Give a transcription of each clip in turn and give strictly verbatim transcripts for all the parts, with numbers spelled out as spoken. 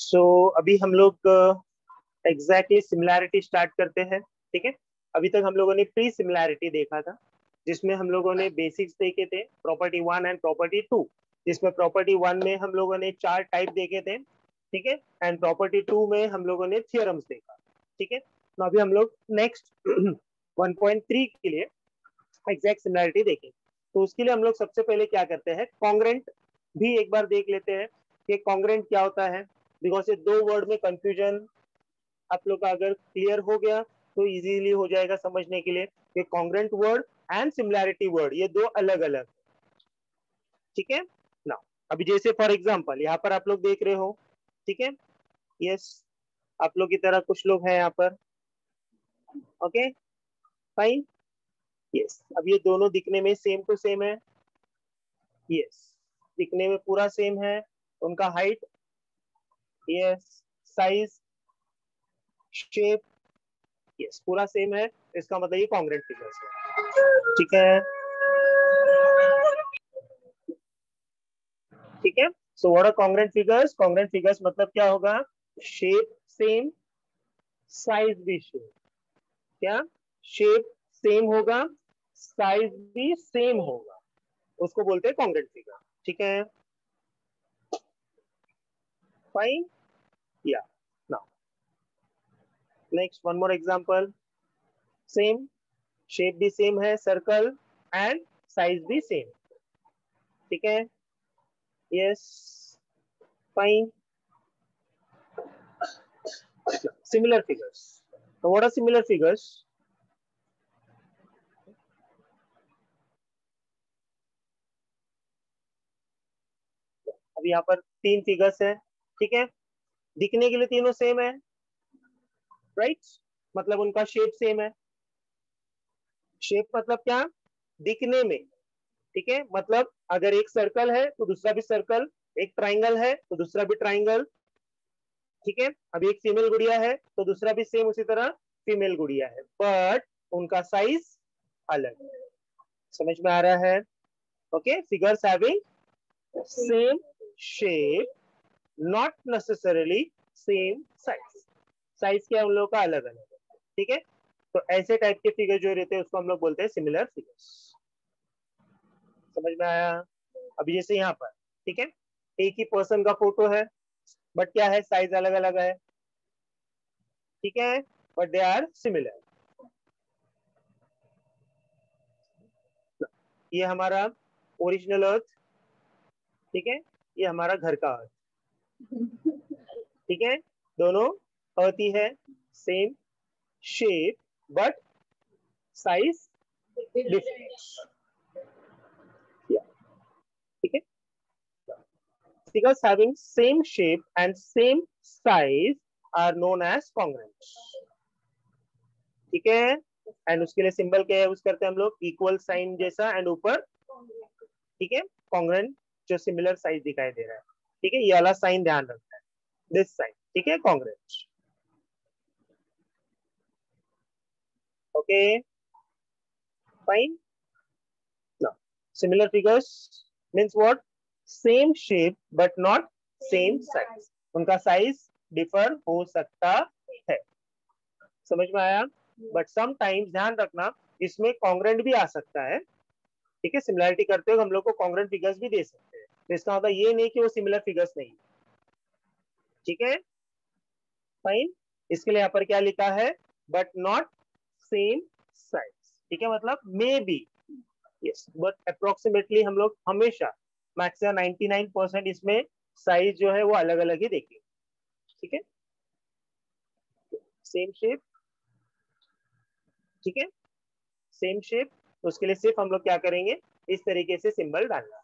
सो so, अभी हम लोग एग्जैक्टली सिमिलैरिटी स्टार्ट करते हैं। ठीक है, अभी तक हम लोगों ने प्री सिमिलैरिटी देखा था, जिसमें हम लोगों ने बेसिक्स देखे थे, property one and property two. जिसमें प्रॉपर्टी वन में हम लोगों ने चार टाइप देखे थे, ठीक है, एंड प्रॉपर्टी टू में हम लोगों ने थियरम्स देखा। ठीक है, तो अभी हम लोग नेक्स्ट वन पॉइंट थ्री के लिए एग्जैक्ट सिमिलैरिटी देखें। तो उसके लिए हम लोग सबसे पहले क्या करते हैं, कॉन्ग्रेंट भी एक बार देख लेते हैं कि कॉन्ग्रेंट क्या होता है। बिकॉज ये दो वर्ड में कंफ्यूजन आप लोग का अगर क्लियर हो गया तो इजीली हो जाएगा समझने के लिए कि congruent word and similarity word ये दो अलग अलग। ठीक है ना, अभी जैसे फॉर एग्जांपल यहाँ पर आप लोग देख रहे हो, ठीक है, यस, आप लोग की तरह कुछ लोग हैं यहाँ पर, ओके फाइन, यस। अब ये दोनों दिखने में सेम टू सेम है, यस, दिखने में पूरा सेम है। उनका height, yes, size, shape, yes, पूरा सेम है। इसका मतलब ये कॉन्ग्रेंट फिगर्स है। ठीक है, ठीक है। So what are congruent figures? Congruent figures मतलब क्या होगा, शेप सेम, साइज भी सेम। क्या शेप सेम होगा, साइज भी सेम होगा, उसको बोलते हैं कॉन्ग्रेंट फिगर। ठीक है, फाइन, या now next one more example. Same shape भी सेम है, सर्कल, एंड साइज भी सेम। ठीक है, yes, fine. Similar figures. So what are similar figures? अब यहाँ पर तीन फिगर्स है, ठीक है, दिखने के लिए तीनों सेम है, राइट right? मतलब उनका शेप सेम है। शेप मतलब क्या, दिखने में, ठीक है, मतलब अगर एक सर्कल है तो दूसरा भी सर्कल, एक ट्राइंगल है तो दूसरा भी ट्राइंगल। ठीक है, अब एक फीमेल गुड़िया है तो दूसरा भी सेम उसी तरह फीमेल गुड़िया है, बट उनका साइज अलग है। समझ में आ रहा है? Okay, figures having same shape, not necessarily same size. Size क्या उन लोगों का अलग अलग है। ठीक है, तो ऐसे टाइप के फिगर जो रहते हैं उसको हम लोग बोलते हैं सिमिलर फिगर्स। समझ में आया? अभी जैसे यहाँ पर, ठीक है, एक ही पर्सन का फोटो है, बट क्या है, साइज अलग अलग है। ठीक है, बट दे आर सिमिलर। ये हमारा ओरिजिनल अर्थ, ठीक है, ये हमारा घर का अर्थ। ठीक है, दोनों अर्थ ही है, same shape but size different. ठीक है, figures having same shape and same size are known as congruent। ठीक है, एंड उसके लिए सिंबल क्या यूज करते हैं हम लोग, इक्वल साइन जैसा एंड ऊपर, ठीक है, कॉन्ग्रुएंट जो सिमिलर साइज दिखाई दे रहा है। ठीक है, ये वाला साइन ध्यान रखना है, दिस साइन। ठीक है, congruent. Okay fine. Now similar figures means what, same shape but not same size. उनका साइज डिफर हो सकता है। समझ में आया? बट समटाइम्स ध्यान रखना, इसमें कॉन्ग्रुएंट भी आ सकता है। ठीक है, सिमिलैरिटी करते हुए हम लोग को कॉन्ग्रुएंट फिगर्स भी दे सकते हैं, तो इसका मतलब ये नहीं कि वो सिमिलर फिगर्स नहीं। ठीक है, फाइन। इसके लिए यहाँ पर क्या लिखा है, बट नॉट सेम साइज। ठीक है, मतलब maybe, yes, but approximately हम लोग हमेशा मैक्सिमम नाइंटी नाइन परसेंट इसमें साइज जो है वो अलग अलग ही देखेंगे। ठीक है, सेम शेप, ठीक है, सेम शेप, तो उसके लिए सिर्फ हम लोग क्या करेंगे, इस तरीके से सिंबल डालना।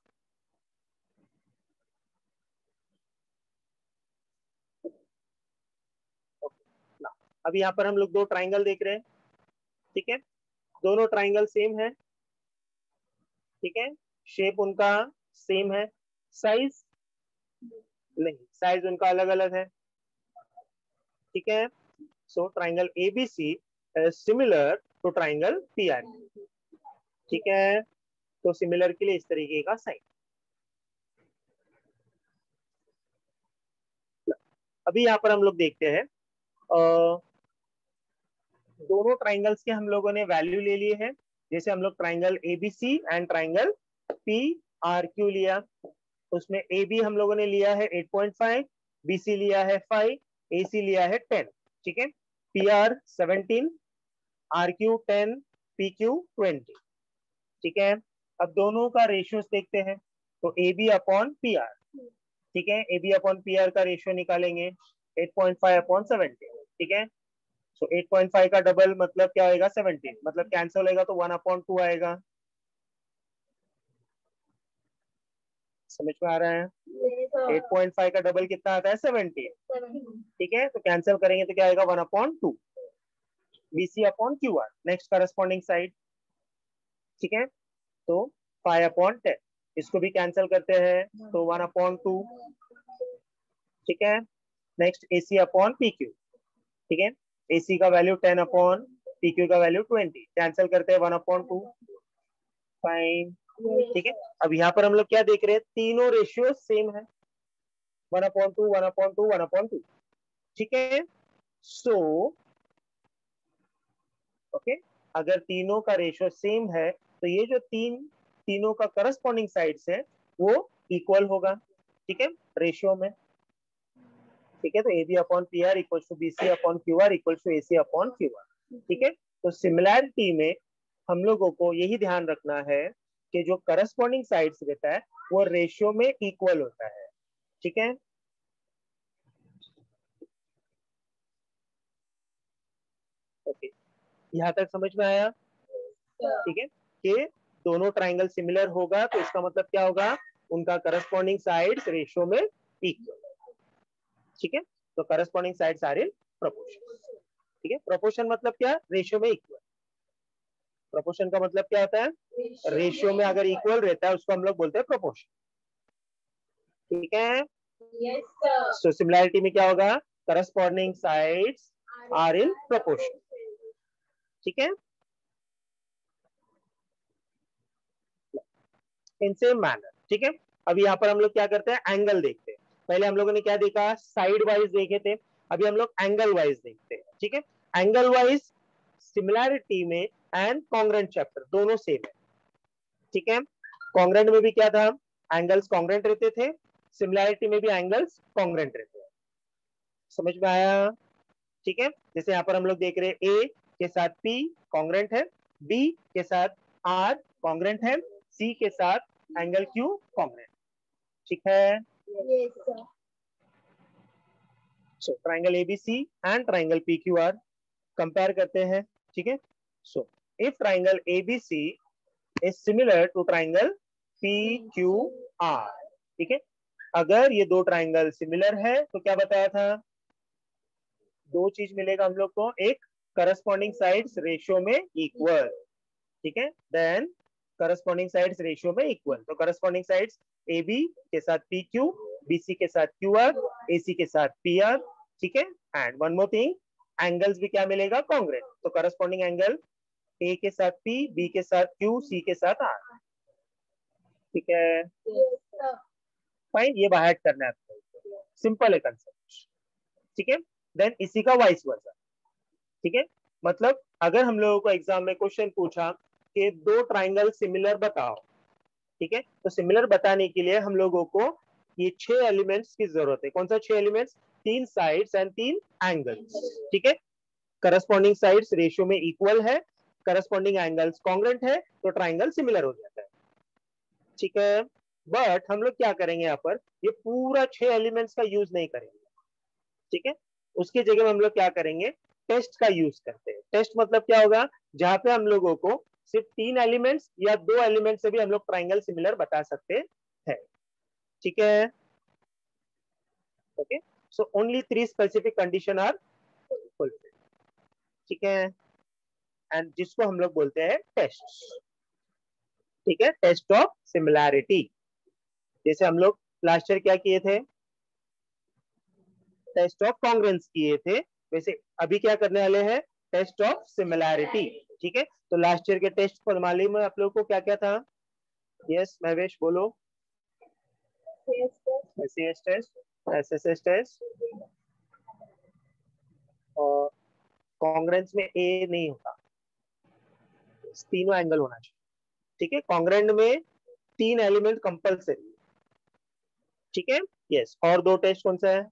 अब यहाँ पर हम लोग दो ट्राइंगल देख रहे हैं, ठीक है, दोनों ट्राइंगल सेम है, ठीक है, शेप उनका सेम है, साइज नहीं, साइज उनका अलग अलग है। ठीक है, सो triangle ABC similar to triangle PRT. ठीक है, तो सिमिलर के लिए इस तरीके का साइन। अभी यहाँ पर हम लोग देखते हैं uh, दोनों ट्राइंगल्स के हम लोगों ने वैल्यू ले लिए हैं। जैसे हम लोग triangle ABC and triangle P R Q लिया, उसमें ए बी हम लोगों ने लिया है एट पॉइंट फाइव, बीसी लिया है फाइव, एसी लिया है टेन। ठीक है, P R seventeen, R Q ten, P Q twenty. ठीक है, अब दोनों का रेशियोस देखते हैं। तो A B upon P R, ठीक है, A B upon P R का रेशियो निकालेंगे eight point five upon seventeen. ठीक है, सो एट पॉइंट फाइव का डबल मतलब क्या होगा सेवनटीन, मतलब कैंसिल होगा तो वन अपॉन टू आएगा। समझ में आ रहा है? एट पॉइंट फाइव का डबल कितना आता है सेवनटीन। ठीक है, तो कैंसिल करेंगे तो क्या आएगा one upon two, BC upon Q R. Next corresponding side, ठीक है, तो फाइव अपॉन टेन, इसको भी कैंसिल करते हैं तो वन अपॉन टू। ठीक है, next AC upon P Q. ठीक है, एसी का value ten upon P Q का वैल्यू ट्वेंटी, कैंसिल करते हैं वन अपॉन टू, फाइन। ठीक है, अब यहाँ पर हम लोग क्या देख रहे हैं, तीनों रेशियो सेम है, one upon two, one upon two, one upon two. ठीक है, सो ओके, अगर तीनों का रेशियो सेम है तो ये जो तीन तीनों का करस्पॉन्डिंग साइड्स है वो इक्वल होगा। ठीक है, रेशियो में। ठीक है, तो A B upon P R equal to B C upon Q R equal to A C upon Q R. ठीक है, तो सिमिलैरिटी में हम लोगों को यही ध्यान रखना है कि जो करस्पॉन्डिंग साइड्स रहता है वो रेशियो में इक्वल होता है। ठीक है, ओके, यहाँ तक समझ में आया? ठीक है, कि दोनों ट्राइंगल सिमिलर होगा तो इसका मतलब क्या होगा, उनका करस्पॉन्डिंग साइड्स रेशियो में इक्वल। ठीक है, तो corresponding sides are in proportion. ठीक है, प्रोपोर्शन मतलब क्या, रेशियो में इक्वल। प्रोपोर्शन का मतलब क्या होता है, रेशियो में अगर इक्वल रहता है उसको हम लोग बोलते हैं प्रोपोर्शन। ठीक है, सो सिमिलैरिटी में क्या होगा, corresponding sides are in proportion. ठीक है, इन सेम मैनर। ठीक है, अब यहाँ पर हम लोग क्या करते हैं, एंगल देखते हैं। पहले हम लोगों ने क्या देखा, साइड वाइज देखे थे, अभी हम लोग एंगल वाइज देखते हैं। ठीक है, एंगल वाइज सिमिलैरिटी में एंड कॉन्ग्रेंट चैप्टर दोनों सेम है। ठीक है, कॉन्ग्रेंट में भी क्या था, एंगल्स कॉन्ग्रेंट रहते थे, सिमिलैरिटी में भी एंगल्स कॉन्ग्रेंट रहते हैं। समझ में आया? ठीक है, जैसे यहाँ पर हम लोग देख रहे हैं ए के साथ पी कॉन्ग्रेंट है, बी के साथ आर कॉन्ग्रेंट है, सी के साथ एंगल क्यू कॉन्ग्रेंट। ठीक है, सो triangle ABC and triangle PQR compare करते हैं। ठीक है, so if triangle ABC is similar to triangle PQR, ठीक है, अगर ये दो ट्राइंगल सिमिलर है तो क्या बताया था, दो चीज मिलेगा हम लोग को, एक करस्पॉन्डिंग साइड्स रेशियो में इक्वल। ठीक है, देन करस्पॉन्डिंग साइड्स रेशियो में इक्वल, तो करस्पॉन्डिंग साइड्स ए बी के साथ पी क्यू, बीसी के साथ क्यू आर, एसी के साथ पी आर। ठीक है, and one more thing, angles भी क्या मिलेगा, कॉन्ग्रेंट, तो करस्पॉन्डिंग एंगल ए के साथ पी, बी के साथ क्यू, सी के साथ आर। ठीक है, फाइन, ये बाहर करना है, सिंपल है कंसेप्ट। ठीक है, देन इसी का वाइस वर्सा। ठीक है, मतलब अगर हम लोगों को एग्जाम में क्वेश्चन पूछा कि दो ट्राइंगल सिमिलर बताओ, ठीक है, तो सिमिलर बताने के लिए हम लोगों को ये छह एलिमेंट्स की जरूरत है। कौन सा छह एलिमेंट्स, तीन साइड्स एंड तीन एंगल्स। ठीक है, करस्पॉन्डिंग साइड्स रेशियो में इक्वल है, करस्पॉन्डिंग एंगल्स कॉन्ग्रेंट है, तो ट्राइंगल सिमिलर हो जाता है। ठीक है, बट हम लोग क्या करेंगे यहाँ पर, ये पूरा छह एलिमेंट्स का यूज नहीं करेंगे। ठीक है, उसकी जगह में हम लोग क्या करेंगे, टेस्ट का यूज करते हैं। टेस्ट मतलब क्या होगा, जहां पे हम लोगों को सिर्फ तीन एलिमेंट्स या दो एलिमेंट से भी हम लोग ट्राइंगल सिमिलर बता सकते हैं। ठीक है, okay, so only three specific condition are fulfilled. ठीक है, एंड जिसको हम लोग बोलते हैं टेस्ट। ठीक है, टेस्ट ऑफ सिमिलैरिटी। जैसे हम लोग लास्ट ईयर क्या किए थे, टेस्ट ऑफ कॉन्ग्रेंस किए थे, वैसे अभी क्या करने वाले हैं, टेस्ट ऑफ सिमिलैरिटी। ठीक है, तो लास्ट ईयर के टेस्ट पर मालूम है आप लोगों को क्या क्या था? यस महवेश बोलो। S C S test, S S S test, और कॉन्ग्रेंस में ए नहीं होता, तीनों एंगल होना चाहिए, ठीक है। कॉन्ग्रेंट में तीन एलिमेंट कंपल्सरी, ठीक है। यस, और दो टेस्ट कौन सा है?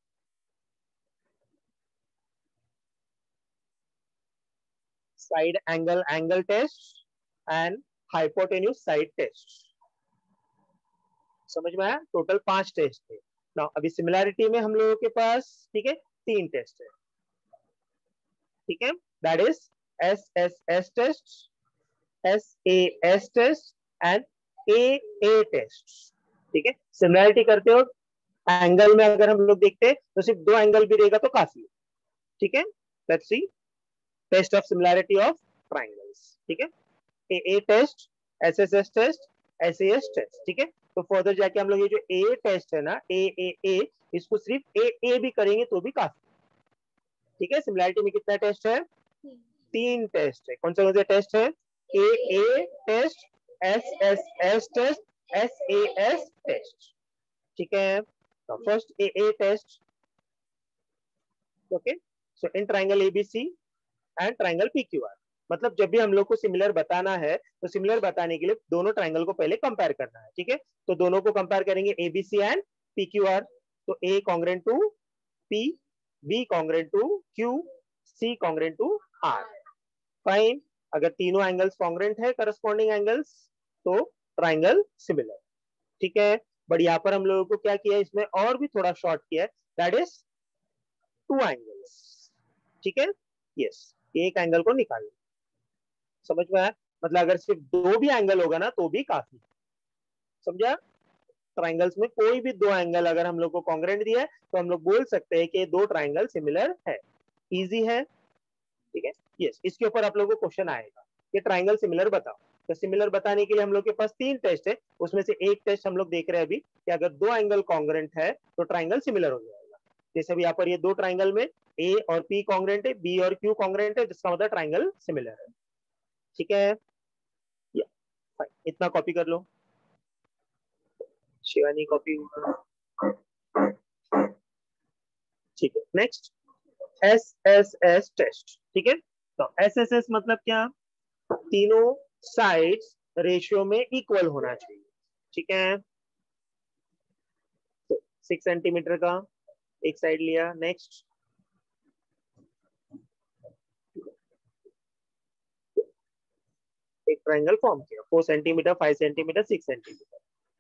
Side angle angle test and hypotenuse side test. समझ में आया? टोटल पांच टेस्ट थे ना। अभी सिमिलैरिटी में हम लोगों के पास, ठीक है, तीन टेस्ट है, ठीक है। That is S S S test, S A S test and A A test, ठीक है। सिमिलैरिटी करते हो एंगल में अगर हम लोग देखते हैं तो सिर्फ दो एंगल भी रहेगा तो काफी है, ठीक है। Let's see test of similarity of triangles, ठीक है। A A test, S S S test, S A S test, ठीक है। तो फर्दर जाके हम लोग ये जो ए टेस्ट है ना, ए ए ए, इसको सिर्फ ए ए भी करेंगे तो भी काफी, ठीक है। सिमिलैरिटी में कितना टेस्ट है? तीन टेस्ट है। कौन सा कौन सा टेस्ट है? A A test, S S S test, S A S test, ठीक है। तो first A A test, okay. So in triangle ABC and triangle PQR, मतलब जब भी हम लोग को सिमिलर बताना है तो सिमिलर बताने के लिए दोनों ट्राइंगल को पहले कंपेयर करना है, ठीक है। तो दोनों को कंपेयर करेंगे एबीसी एंड पीक्यूआर। तो A congruent to P, B congruent to Q, C congruent to R. Fine. अगर तीनों एंगल्स कॉन्ग्रेंट है, करस्पॉन्डिंग एंगल्स, तो ट्राइंगल सिमिलर, ठीक है। बट यहाँ पर हम लोगों को क्या किया, इसमें और भी थोड़ा शॉर्ट किया है, दैट इज टू एंगल्स, ठीक है। यस, एक एंगल को निकालना। समझ में आया? मतलब अगर सिर्फ दो भी एंगल होगा ना तो भी काफी, समझा? ट्राइंगल्स में कोई भी दो एंगल अगर हम लोग को कॉन्ग्रेंट दिया है तो हम लोग बोल सकते हैं कि दो ट्राइंगल सिमिलर है। इजी है, ठीक है। यस, इसके ऊपर आप लोगों को क्वेश्चन आएगा कि ट्राइंगल सिमिलर बताओ। तो सिमिलर बताने के लिए हम लोग के पास तीन टेस्ट है, उसमें से एक टेस्ट हम लोग देख रहे हैं अभी कि अगर दो एंगल कॉन्ग्रेंट है तो ट्राइंगल सिमिलर हो जाएगा। जैसे अभी यहाँ पर ये दो ट्राइंगल में ए और पी कॉन्ग्रेंट है, बी और क्यू कॉन्ग्रेंट है, जिसका मतलब ट्राइंगल सिमिलर है, ठीक है। या, फाइन, इतना कॉपी कर लो। शिवानी कॉपी, ठीक है। Next S S S test, ठीक है। तो एस एस एस मतलब क्या? तीनों साइड्स रेशियो में इक्वल होना चाहिए, ठीक है। तो सिक्स सेंटीमीटर का एक साइड लिया। नेक्स्ट एक ट्रायंगल फॉर्म किया, four centimetre, five centimetre, six centimetre.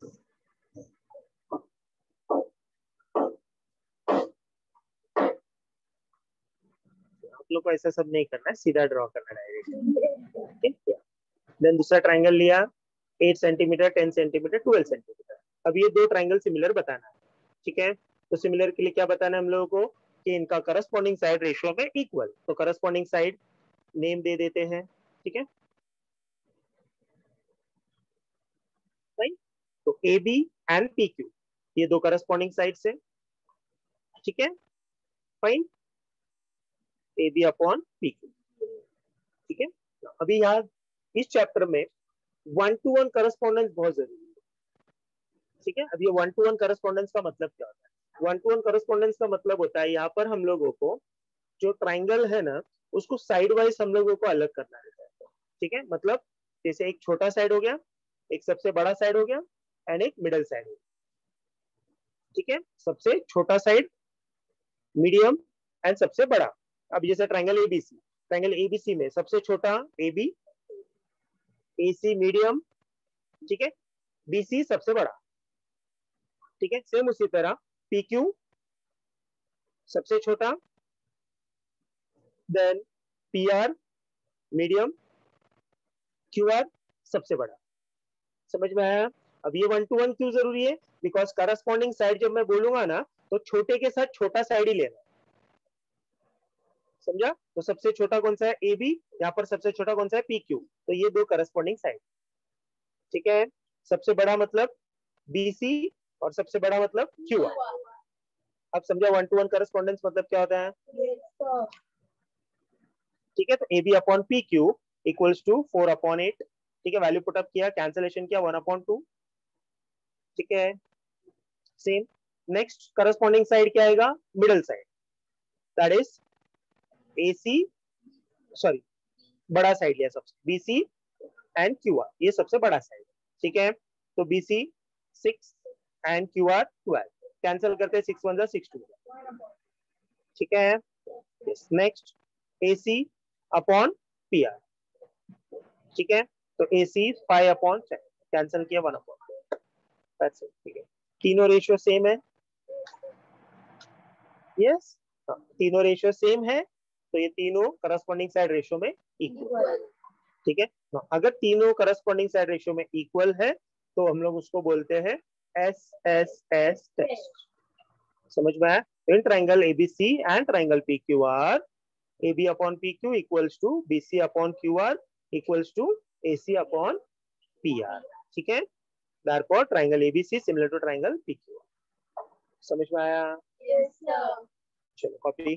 आप लोग को ऐसा सब नहीं करना है, सीधा ड्रॉ करना है डायरेक्ट, ठीक है। देन दूसरा ट्रायंगल लिया, eight centimetre, ten centimetre, twelve centimetre. अब ये दो ट्रायंगल सिमिलर बताना है, ठीक है। तो सिमिलर के लिए क्या बताना है हम लोगों को कि इनका करस्पॉन्डिंग साइड रेशियो में इक्वल। तो करस्पॉन्डिंग साइड नेम दे देते हैं, ठीक है। राइट, तो A B and P Q, ये दो करस्पॉन्डिंग साइड से, ठीक है। Fine, A B upon P Q, ठीक है। अभी यहाँ इस चैप्टर में वन टू वन करस्पॉन्डेंस बहुत जरूरी है, ठीक है। अब ये वन टू वन करस्पॉन्डेंस का मतलब क्या होता है? वन टू वन करस्पॉन्डेंस का मतलब होता है यहाँ पर हम लोगों को जो ट्राइंगल है ना उसको साइड वाइज हम लोगों को अलग करना रहता है, ठीक है। मतलब जैसे एक छोटा साइड हो गया, एक सबसे बड़ा साइड हो गया एंड एक मिडल साइड हो गया, ठीक है। सबसे छोटा साइड, मीडियम एंड सबसे बड़ा। अब जैसे ट्राइंगल एबीसी, ट्राइंगल एबीसी में सबसे छोटा A B, A C medium, ठीक है, बी सी सबसे बड़ा, ठीक है। सेम उसी तरह पी क्यू सबसे छोटा, then P R medium, Q R सबसे बड़ा। समझ में आया? अब ये वन टू वन क्यों जरूरी है? बिकॉज करस्पॉन्डिंग साइड जब मैं बोलूंगा ना तो छोटे के साथ छोटा साइड ही लेना, समझा? तो सबसे छोटा कौन सा है? ए बी, यहाँ पर सबसे छोटा कौन सा है? P Q. तो ये दो करस्पॉन्डिंग साइड, ठीक है। सबसे बड़ा मतलब बी सी और सबसे बड़ा मतलब क्यू आर। अब समझा वन टू वन करस्पॉन्डेंस मतलब क्या होता है, ठीक है। तो A B upon P Q equals to four upon eight, ठीक है। वैल्यू पुटअप किया, कैंसिलेशन किया, वन अपॉन टू, ठीक है। सेम नेक्स्ट करस्पॉन्डिंग साइड क्या आएगा? Middle side, that is A C sorry बड़ा साइड लिया सबसे, B C and Q R, ये सबसे बड़ा साइड, ठीक है। तो B C six and Q R twelve, cancel करते हैं, सिक्स वन जा सिक्स टू, ठीक है। Next A C upon P R, ठीक है। तो A C five upon ten, cancel किया वन अपॉन, ठीक है। तीनों रेशियो सेम है, यस, तीनों रेशियो सेम है, तो ये तीनों करस्पॉन्डिंग साइड रेशियो में इक्वल, ठीक है। अगर तीनों करस्पॉन्डिंग साइड रेशियो में इक्वल है तो हम लोग उसको बोलते हैं एस एस एस टेस्ट, समझ में आया। In triangle ABC and triangle P Q R, A B upon P Q equals to B C upon Q R equals to A C upon P R, ठीक है। Therefore triangle A B C similar to triangle P Q R, समझ में आया? Yes, sir. चलो copy,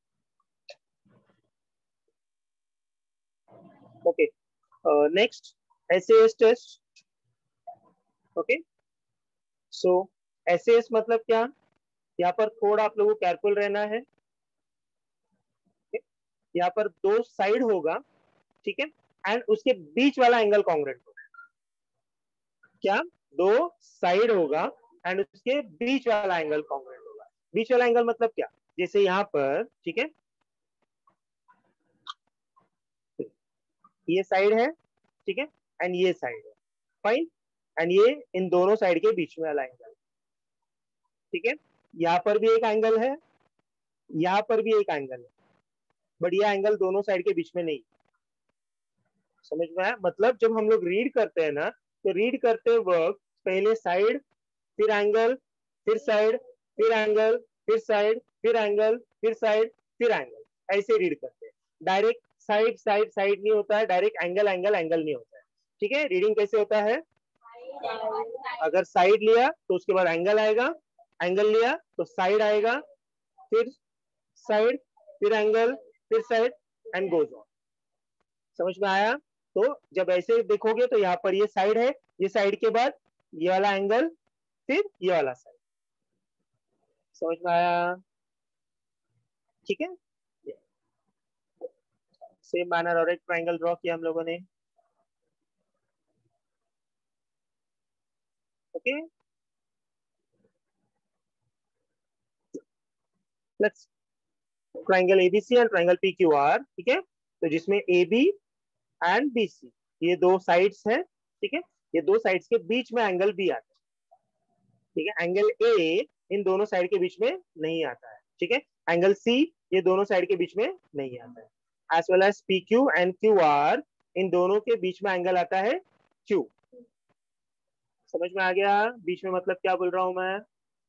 okay. Next S A S test, okay. So S A S मतलब क्या, यहाँ पर थोड़ा आप लोगों को केयरफुल रहना है, यहाँ पर दो साइड होगा, ठीक है, एंड उसके बीच वाला एंगल कॉन्ग्रुएंट होगा, क्या, दो साइड होगा एंड उसके बीच वाला एंगल कॉन्ग्रुएंट होगा। बीच वाला एंगल मतलब क्या, जैसे यहाँ पर, ठीक है, ये साइड है, ठीक है, एंड ये साइड है, फाइन, एंड ये इन दोनों साइड के बीच में वाला एंगल, ठीक है। यहाँ पर भी एक एंगल है, यहाँ पर भी एक एंगल है, बट ये एंगल दोनों साइड के बीच में नहीं, समझ में आया। मतलब जब हम लोग रीड करते हैं ना, तो रीड करते वक्त पहले साइड, फिर एंगल, फिर साइड, फिर एंगल, फिर साइड, फिर एंगल, फिर साइड, फिर एंगल, ऐसे रीड करते हैं। डायरेक्ट साइड साइड साइड नहीं होता है, डायरेक्ट एंगल एंगल एंगल नहीं होता है, ठीक है। रीडिंग कैसे होता है, अगर साइड लिया तो उसके बाद एंगल आएगा, एंगल लिया तो साइड आएगा, फिर साइड, फिर एंगल, फिर साइड एंड गोज ऑन, समझ में आया। तो जब ऐसे देखोगे तो यहाँ पर ये साइड है, ये साइड के बाद ये वाला एंगल, फिर ये वाला साइड, समझ में आया, ठीक है। सेम मैनर और एक ट्रायंगल ड्रॉ किया हम लोगों ने, okay. Let's triangle ABC and triangle PQR, ठीक है। तो जिसमें A B and B C ये दो साइड्स हैं, ठीक है, ये दो साइड्स के बीच में एंगल बी आता है, ठीक है। एंगल ए इन दोनों साइड के बीच में नहीं आता है, ठीक है। एंगल सी ये दोनों साइड के बीच में नहीं आता है। As well as P Q and Q R इन दोनों के बीच में एंगल आता है क्यू, समझ में आ गया। बीच में मतलब क्या बोल रहा हूं मैं,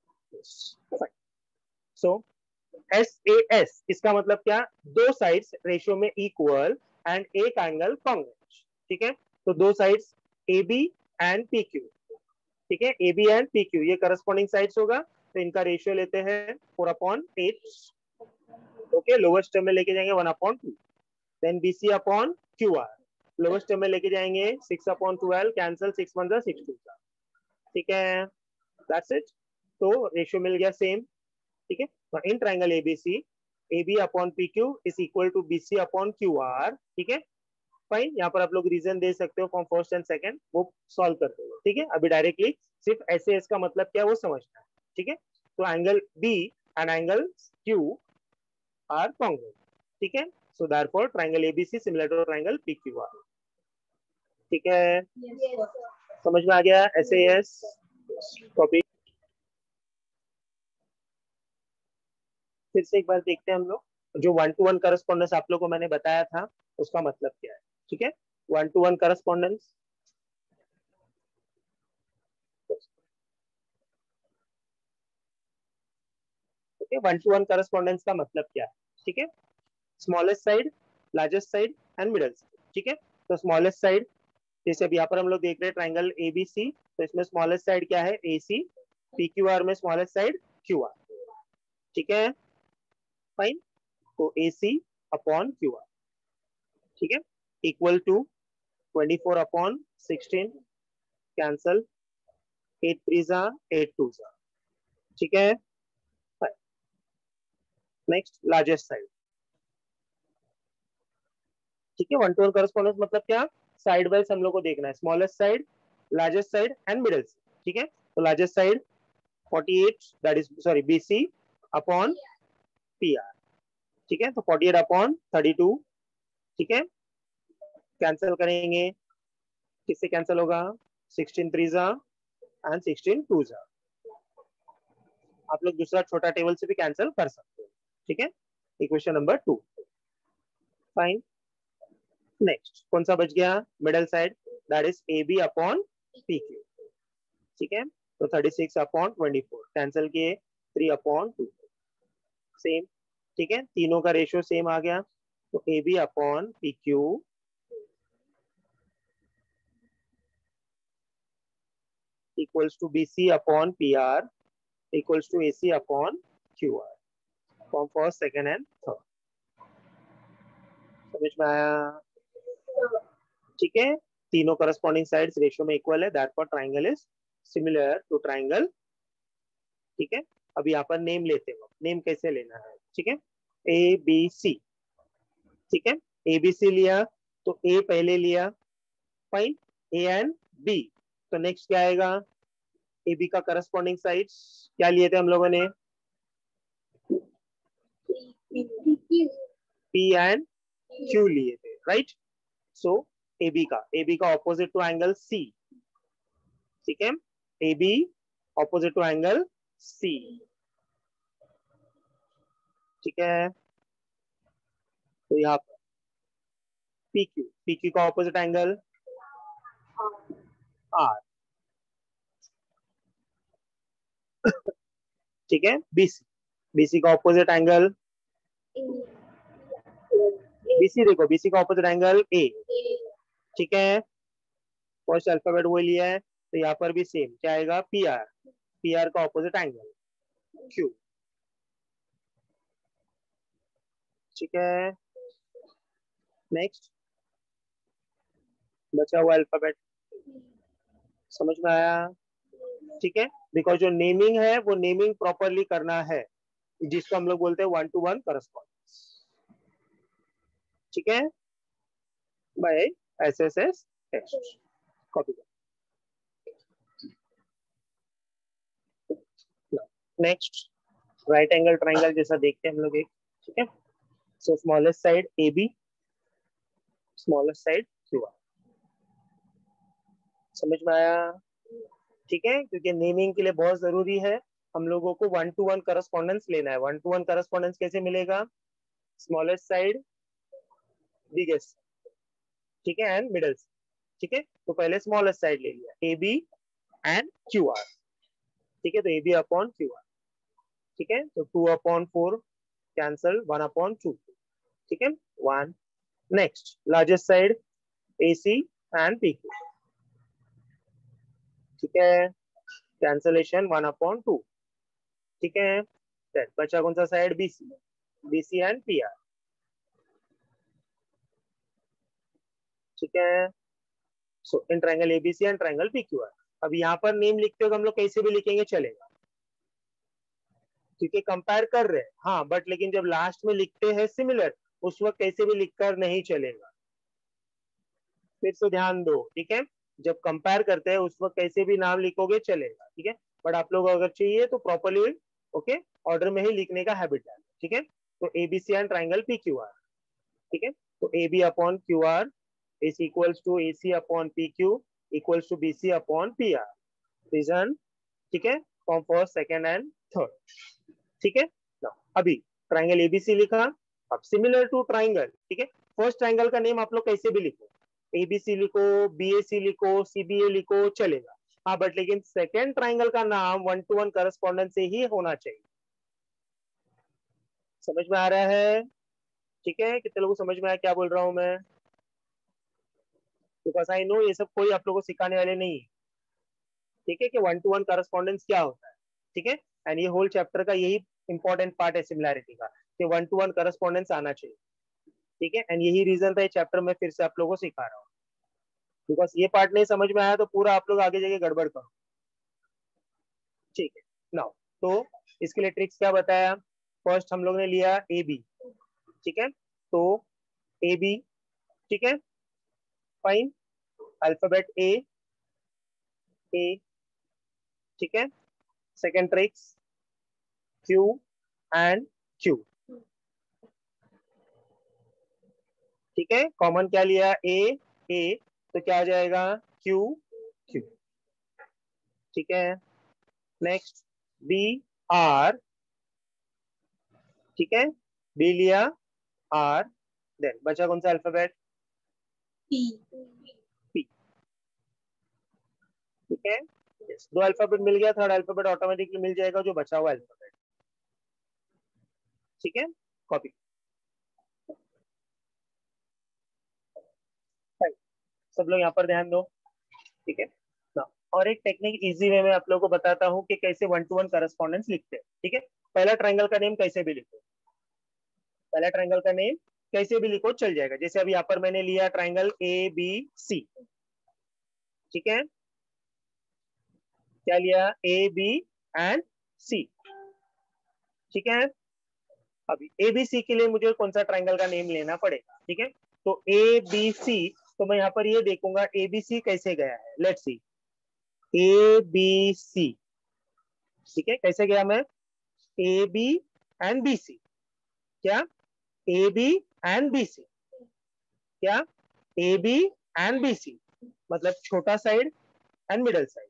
सो एस ए एस इसका मतलब क्या, दो साइड्स रेशियो में इक्वल एंड एक एंगल कॉन्ग्रुएंट, ठीक है। तो दो sides A B and P Q, ठीक है, A B and P Q ये करस्पॉन्डिंग साइड्स होगा, तो इनका रेशियो लेते हैं four upon eight, okay. Lowest term में लेके जाएंगे one upon to, then B C upon Q are lowest term में लेके जाएंगे six upon twelve, cancel, six one जा सिक्स टू जा, ठीक है, दैट्स इट। तो रेशियो मिल गया सेम, ठीक है। तो in triangle ABC A B upon P Q is equal to B C upon Q R, ठीक है, फाइन। यहाँ पर आप लोग रीजन दे सकते हो फ्रॉम फर्स्ट एंड सेकंड, वो सॉल्व करते हो, ठीक है। अभी डायरेक्टली सिर्फ ऐसे इसका मतलब क्या वो समझना है, ठीक है। तो angle B and angle Q R congruent, ठीक है। So therefore triangle ABC similar to triangle PQR, ठीक है। Yes, समझ में आ गया, ऐसे एस कॉपी। फिर से एक बार देखते हैं हम लोग, जो वन टू वन करस्पॉन्डेंस आप लोग को मैंने बताया था उसका मतलब क्या है, ठीक है। One two one correspondence, okay, one two one correspondence का मतलब क्या है, ठीक है। Smallest side, largest side and middle side, ठीक है। तो स्मॉलेस्ट साइड, जैसे अब यहाँ पर हम लोग देख रहे हैं ट्रायंगल एबीसी, तो इसमें स्मॉलेस्ट साइड क्या है, एसी, पीक्यूआर में स्मॉलेस्ट साइड क्यूआर, ठीक है, फाइन। तो एसी अपॉन क्यूआर, ठीक है, equal to twenty four upon sixteen, cancel, eight three जा एट टू जा, ठीक है। नेक्स्ट लार्जेस्ट साइड, ठीक है, वन टू वन करस्पॉन्डेंस मतलब क्या, साइड वाइज हम लोग को देखना है, smallest side, largest side and middle side. ठीक है, तो largest side forty eight, that is sorry BC upon PR. ठीक है, तो forty eight upon thirty two. ठीक है, कैंसिल करेंगे, किससे कैंसिल होगा, सिक्सटीन थ्री जा एंड सिक्सटीन टू जा। आप लोग दूसरा छोटा टेबल से भी कैंसिल कर सकते हो। ठीक है, equation number two. Fine, next कौन सा बच गया, middle side, that is A B upon P Q. ठीक है, तो thirty six upon twenty four cancel किए, थ्री अपॉन टू, सेम। ठीक है, तीनों का रेशियो सेम आ गया, तो A B upon P Q equals to B C upon P R equals to A C upon Q R from first second and third. समझ में आया? ठीक है, तीनों करस्पॉन्डिंग साइड्स रेशियो में इक्वल है, therefore triangle is similar to triangle. ठीक है, अब यहाँ पर नेम लेते हो, नेम कैसे लेना है। ठीक है, ए बी सी। ठीक है, ए बी सी लिया, तो ए पहले लिया, फाइन, ए एंड बी, तो नेक्स्ट क्या आएगा, ए बी का करस्पॉन्डिंग साइड्स क्या लिए थे हम लोगों ने, पी एंड क्यू लिए थे, राइट। सो ए बी का ए बी का ऑपोजिट टू एंगल सी। ठीक है, A B opposite to angle C. ठीक है, तो यहाँ पर पी क्यू, पी क्यू का ऑपोजिट एंगल आर। ठीक है, बीसी, बीसी का ऑपोजिट एंगल, बीसी देखो, बीसी का ऑपोजिट एंगल ए। ठीक है, फर्स्ट अल्फाबेट वो लिया है, तो यहाँ पर भी सेम क्या आएगा, पी आर, पी आर का ऑपोजिट एंगल क्यू। ठीक है, नेक्स्ट बचा हुआ अल्फाबेट, समझ में आया? ठीक है, बिकॉज जो नेमिंग है वो नेमिंग प्रॉपरली करना है, जिसको हम लोग बोलते हैं वन टू वन करस्पॉन्डेंस। ठीक है, by S S S test, copy कर। नेक्स्ट राइट एंगल ट्राइंगल जैसा देखते हैं हम लोग एक। ठीक है, so smallest side A B, smallest side Q R. समझ में आया? ठीक है, क्योंकि नेमिंग के लिए बहुत जरूरी है हम लोगों को वन टू वन करस्पॉन्डेंस लेना है। वन टू वन करस्पॉन्डेंस कैसे मिलेगा, स्मॉलेस्ट साइड बिगेस्ट, ठीक है, एंड मिडल। ठीक है, तो पहले स्मॉलेस्ट साइड ले लिया, A B and Q R. ठीक है, तो A B upon Q R. ठीक है, तो two upon four cancel, one upon two. ठीक है, one. Next largest side A C and P Q. ठीक है, कैंसलेशन वन अपॉन टू। ठीक है, बचा कौन सा side, B C, B C and P R. ठीक है, so in triangle ABC and triangle PQR. अब यहाँ पर नेम लिखते हो तो हम लोग कैसे भी लिखेंगे चलेगा, क्योंकि कंपेयर कर रहे हैं। हाँ, बट लेकिन जब लास्ट में लिखते हैं सिमिलर, उस वक्त कैसे भी लिखकर नहीं चलेगा, फिर से ध्यान दो। ठीक है, जब कंपेयर करते हैं उस वक्त कैसे भी नाम लिखोगे चलेगा। ठीक है, बट आप लोग अगर चाहिए तो प्रॉपरली ओके ऑर्डर में ही लिखने का हैबिट डालें। ठीक है, तो एबीसी एंड ट्राइंगल पीक्यूआर। ठीक है, तो A B upon Q R is equals to A C upon P Q equals to B C upon P R. Reason, ठीक है, from first, second and third. ठीक है, now अभी triangle A B C लिखा, अब similar to triangle. ठीक है, first triangle का नेम आप लोग कैसे भी लिखो, A B C लिखो, B A C लिखो, C B A लिखो, चलेगा। हाँ, बट लेकिन सेकेंड ट्राइंगल का नाम वन टू वन करस्पॉन्डेंस से ही होना चाहिए। समझ में आ रहा है? ठीक है, कितने लोगों को समझ में आया क्या बोल रहा हूं मैं? बिकॉज आई नो ये सब कोई आप लोगों को सिखाने वाले नहीं है। ठीक है, कि वन टू वन करस्पॉन्डेंस क्या होता है। ठीक है, एंड ये होल चैप्टर का यही इंपॉर्टेंट पार्ट है सिमिलैरिटी का, कि वन टू वन करस्पॉन्डेंस आना चाहिए। ठीक है, एंड यही रीजन था ये चैप्टर में फिर से आप लोगों को सिखा रहा हूँ, बिकॉज ये पार्ट नहीं समझ में आया तो पूरा आप लोग आगे जाके गड़बड़ करो। ठीक है, नाउ तो इसके लिए ट्रिक्स क्या बताया, फर्स्ट हम लोग ने लिया ए बी। ठीक है, तो ए बी, ठीक है, फाइन, अल्फाबेट ए, ए, ठीक है, second tricks Q and Q, ठीक है, कॉमन क्या लिया, ए, ए, तो क्या हो जाएगा, क्यू, क्यू, ठीक है, नेक्स्ट बी, आर, ठीक है, बी लिया, आर, देन बचा कौन सा अल्फाबेट, पी, पी, ठीक है, yes. दो अल्फाबेट मिल गया, थर्ड अल्फाबेट ऑटोमेटिकली मिल जाएगा जो बचा हुआ अल्फाबेट, ठीक है, कॉपी, सब लोग यहाँ पर ध्यान दो, ठीक है ना। और एक टेक्निक इजी वे में आप लोगों को बताता हूँ कि कैसे वन टू वन करस्पॉन्डेंस लिखते हैं, ठीक है। पहला ट्रायंगल का नेम कैसे भी लिखो, पहला ट्रायंगल का नेम कैसे भी लिखो चल जाएगा, जैसे अभी यहाँ पर मैंने लिया ट्रायंगल ए बी सी, ठीक है, क्या लिया, ए बी एंड सी, ठीक है। अभी ए बी सी के लिए मुझे कौन सा ट्रायंगल का नेम लेना पड़ेगा, ठीक है, तो ए बी सी, तो मैं यहाँ पर ये देखूंगा ए बी सी कैसे गया है, लेट्स सी, ए बी सी, ठीक है, कैसे गया मैं, A B and B C, क्या, A B and B C, क्या, A B and B C, मतलब छोटा साइड एंड मिडल साइड,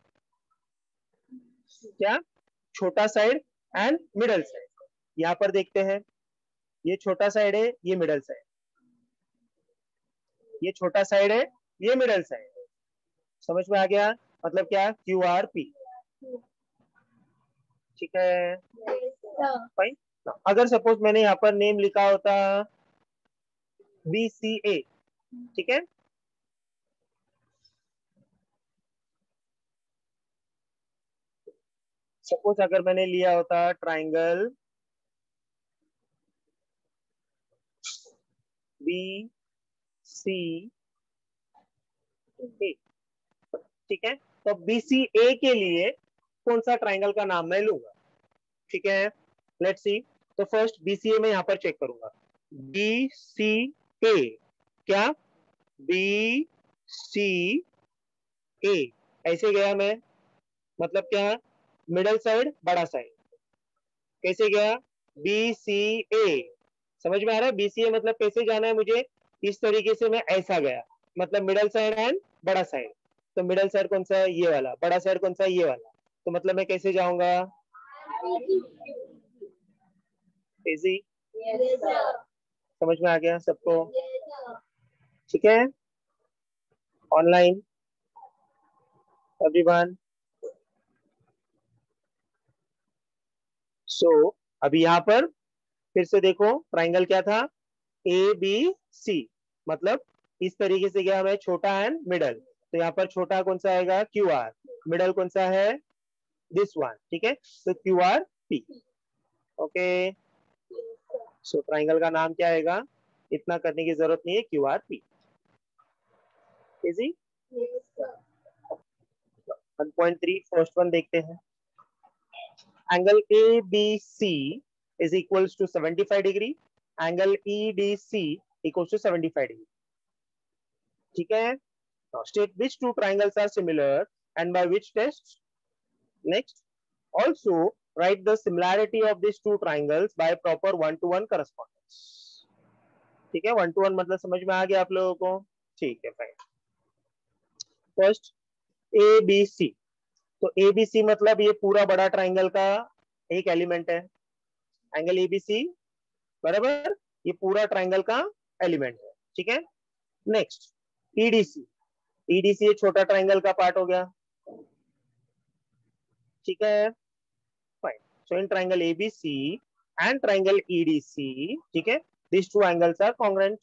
क्या, छोटा साइड एंड मिडल साइड, यहां पर देखते हैं, ये छोटा साइड है, ये मिडल साइड, ये छोटा साइड है, ये मिडल साइड है, समझ में आ गया, मतलब क्या, क्यू आर पी, ठीक है, फाइन। अगर सपोज मैंने यहाँ पर नेम लिखा होता बी सी ए, ठीक है, सपोज अगर मैंने लिया होता ट्राइंगल बी सी ए, ठीक है, तो बी सी ए के लिए कौन सा ट्राइंगल का नाम मैं लूंगा, ठीक है, लेट्स सी, तो फर्स्ट बी सी ए में यहाँ पर चेक करूंगा, बी सी ए, क्या, बी सी ए, ऐसे गया मैं, मतलब क्या, मिडल साइड बड़ा साइड, कैसे गया, बी सी ए, समझ में आ रहा है, बी सी ए मतलब कैसे जाना है मुझे, इस तरीके से मैं ऐसा गया, मतलब मिडल साइड एंड बड़ा साइड, तो मिडल साइड कौन सा है, ये वाला, बड़ा साइड कौन सा है, ये वाला, तो मतलब मैं कैसे जाऊंगा, इजी, समझ में आ गया सबको, ठीक है, ऑनलाइन एवरीवन, सो अभी यहाँ पर फिर से देखो ट्राइंगल क्या था, ए बी सी, मतलब इस तरीके से गया मैं, छोटा एंड मिडल, तो यहाँ पर छोटा कौन सा आएगा, क्यू आर, मिडल कौन सा है, दिस वन, ठीक है, तो Q R P, okay, so triangle का नाम क्या आएगा, इतना करने की जरूरत नहीं है, Q R P, easy, one point three first one देखते हैं, angle A B C is equals to seventy-five degree, angle E D C equals to seventy-five degree, ठीक है, now state which two triangles are similar and by which test, next also write the similarity of these two triangles by proper one to one correspondence, ठीक है, one two one मतलब समझ में आ गया आप लोगों को, ठीक है, fine, first A B C, तो ए बी सी मतलब ये पूरा बड़ा ट्राइंगल का एक एलिमेंट है, एंगल एबीसी बराबर, ये पूरा ट्राइंगल का एलिमेंट है, ठीक है, नेक्स्ट ईडीसी, ईडीसी ये छोटा ट्राइंगल का पार्ट हो गया, ठीक है, fine, so in triangle ABC and triangle EDC, ठीक है, this two angles are congruent,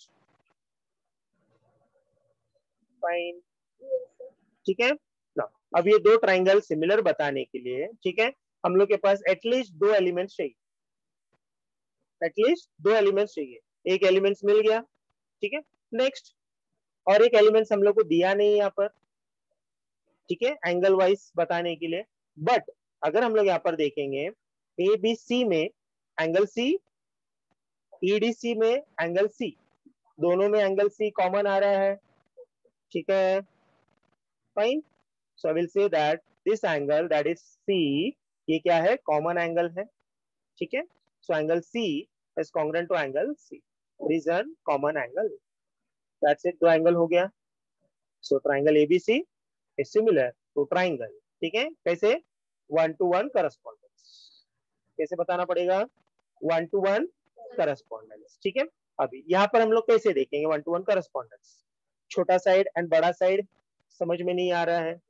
fine, ठीक है ना। अब ये दो ट्राइंगल सिमिलर बताने के लिए, ठीक है, हम लोग के पास एटलीस्ट दो एलिमेंट्स चाहिए, एटलीस्ट दो एलिमेंट्स चाहिए, एक एलिमेंट्स मिल गया, ठीक है, नेक्स्ट और एक एलिमेंट्स हम लोग को दिया नहीं यहाँ पर, ठीक है, एंगल वाइज बताने के लिए, बट अगर हम लोग यहाँ पर देखेंगे ए बी सी में एंगल सी, ईडीसी में एंगल सी, दोनों में एंगल सी कॉमन आ रहा है, ठीक है, fine. So I will say that this angle that is C, ये क्या है, कॉमन एंगल है, ठीक है। So angle C is congruent to angle C, reason common angle, that's it, दो एंगल हो गया। So triangle ABC is similar to triangle, ठीक है, कैसे, वन टू वन करस्पॉन्डेंस, कैसे बताना पड़ेगा, वन टू वन करस्पॉन्डेंस, ठीक है। अभी यहाँ पर हम लोग कैसे देखेंगे वन टू वन करस्पॉन्डेंस, छोटा साइड एंड बड़ा साइड समझ में नहीं आ रहा है,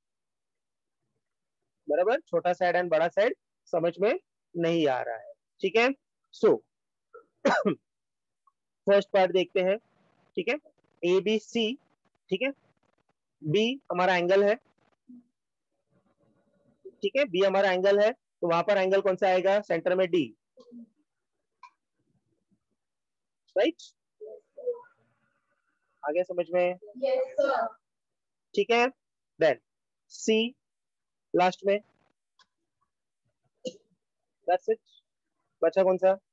बराबर, छोटा साइड एंड बड़ा साइड समझ में नहीं आ रहा है, ठीक है। सो फर्स्ट पार्ट देखते हैं, ठीक है, ए बी सी, ठीक है, बी हमारा एंगल है, ठीक है, बी हमारा एंगल है, तो वहां पर एंगल कौन सा आएगा, सेंटर में डी, राइट, आगे समझ में, yes sir, ठीक है। देन सी लास्ट में, दैट्स इट, बचा कौन सा,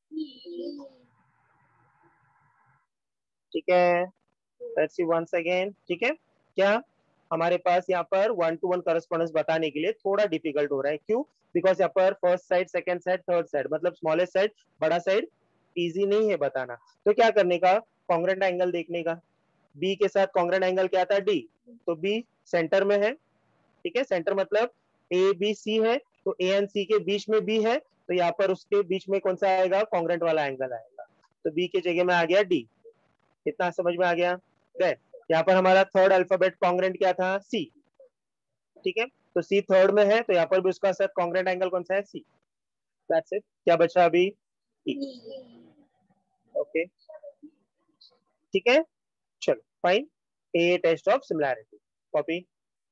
ठीक है, लेट्स सी वंस अगेन, ठीक है। क्या हमारे पास यहाँ पर वन टू वन करस्पॉन्डेंस बताने के लिए थोड़ा डिफिकल्ट हो रहा है, क्यों, बिकॉज यहाँ पर first side, second side, third side, मतलब स्मॉलेस्ट साइड, बड़ा साइड इजी नहीं है बताना। तो क्या करने का, कॉन्ग्रुएंट एंगल देखने का, बी के साथ कॉन्ग्रुएंट एंगल क्या था, डी, तो बी सेंटर में है, ठीक है, सेंटर मतलब ए बी सी है, तो ए एंड सी के बीच में बी है, तो यहाँ पर उसके बीच में कौन सा आएगा, कॉन्ग्रुएंट वाला एंगल आएगा, तो बी की जगह में आ गया डी, इतना समझ में आ गया। देन यहाँ पर हमारा थर्ड अल्फाबेट कॉन्ग्रुएंट क्या था, सी, ठीक है, तो सी थर्ड में है, तो यहाँ पर भी उसका सर कॉन्ग्रुएंट एंगल कौन सा है, सी, दैट्स इट, क्या बचा अभी, ई, ओके, ठीक है, चलो fine, a test of similarity, copy,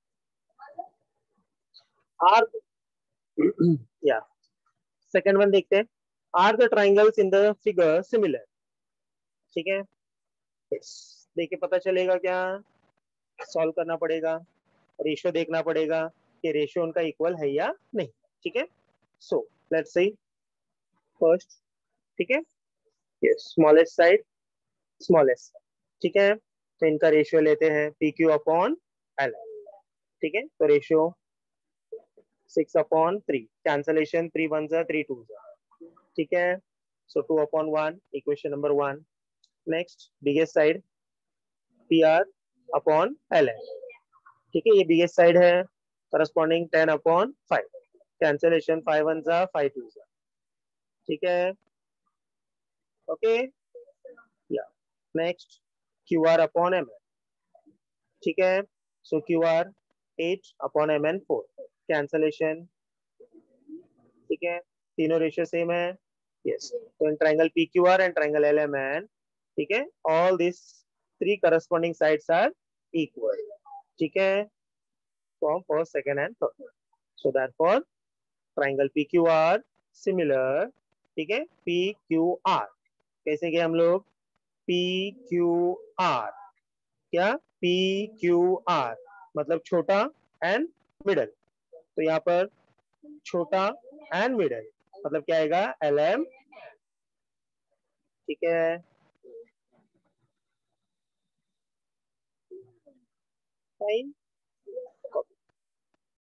आर या सेकंड वन देखते हैं, are the triangles in the figure similar, ठीक है, देखिए पता चलेगा क्या, सॉल्व करना पड़ेगा, रेशियो देखना पड़ेगा कि रेशियो उनका इक्वल है या नहीं, ठीक है। सो लेट्स सी फर्स्ट, ठीक है, ये स्मॉलेस्ट साइड, स्मॉलेस्ट, ठीक है, तो इनका रेशियो लेते हैं पी क्यू अपॉन एल, ठीक है, तो ratio six upon three, cancellation three one जा थ्री टू जा, ठीक है, so two upon one, equation number one. Next biggest side P R upon L N, ठीक है, ये बिगेस्ट साइड है, corresponding ten upon five, cancellation five one जा five two जा, ठीक है, ओके, या next Q R upon M N, ठीक है, so Q R eight upon M N four, cancellation, ठीक है, तीनों रेशियो सेम है, यस, तो in triangle P Q R and triangle L M N, ठीक है, all this three corresponding sides are equal, ठीक है, from first, second and third, so therefore triangle P Q R similar, ठीक है, P Q R, कैसे गए हम लोग, पी क्यू आर, क्या, पी क्यू आर मतलब छोटा एंड मिडल, तो यहाँ पर छोटा एंड मिडल मतलब क्या आएगा, एल एम, ठीक है, फाइन,